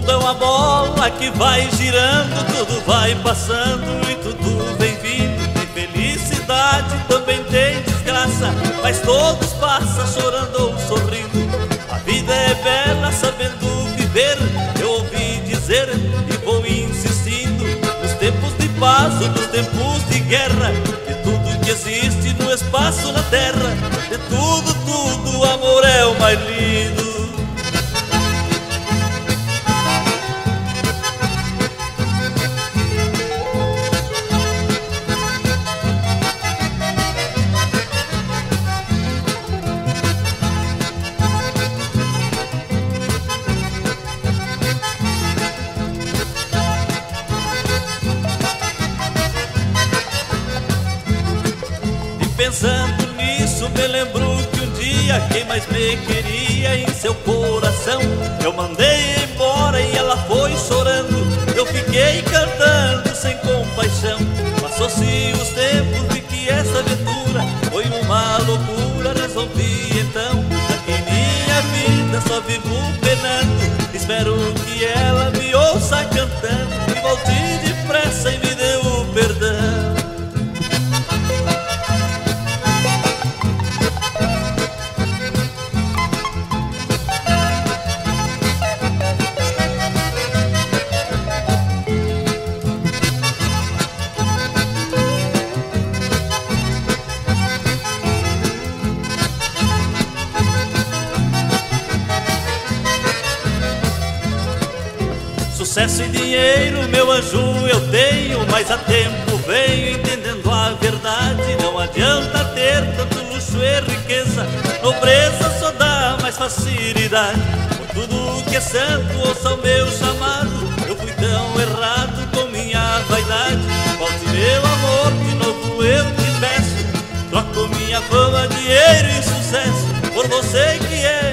mundo é uma bola que vai girando, tudo vai passando e tudo vem vindo. Tem felicidade, também tem desgraça, mas todos passam chorando ou sorrindo. A vida é bela sabendo viver, eu ouvi dizer e vou insistindo. Nos tempos de paz ou nos tempos de guerra, de tudo que existe no espaço, na terra, de tudo, tudo, o amor é o mais lindo. Pensando nisso, me lembro que um dia quem mais me queria em seu coração eu mandei embora e ela foi chorando. Eu fiquei cantando sem compaixão. Passou-se os tempos de que essa aventura foi uma loucura. Resolvi então, aqui minha vida só vivo penando. Espero que ela me ouça cantando e volte depressa e me dê o perdão. Sucesso e dinheiro, meu anjo, eu tenho, mas há tempo venho entendendo a verdade. Não adianta ter tanto luxo e riqueza, nobreza só dá mais facilidade. Por tudo que é santo, ouça o meu chamado. Eu fui tão errado com minha vaidade. Volte meu amor, de novo eu te peço. Troco minha fama, dinheiro e sucesso por você que é